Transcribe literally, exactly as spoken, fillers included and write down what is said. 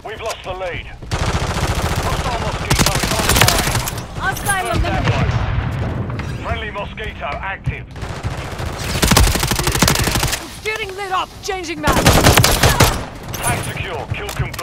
We've lost the lead. Hostile Mosquito is online. Hostile First that eliminated. one. Friendly Mosquito active. Steering lit up. Changing map. Tank secure. Kill confirmed.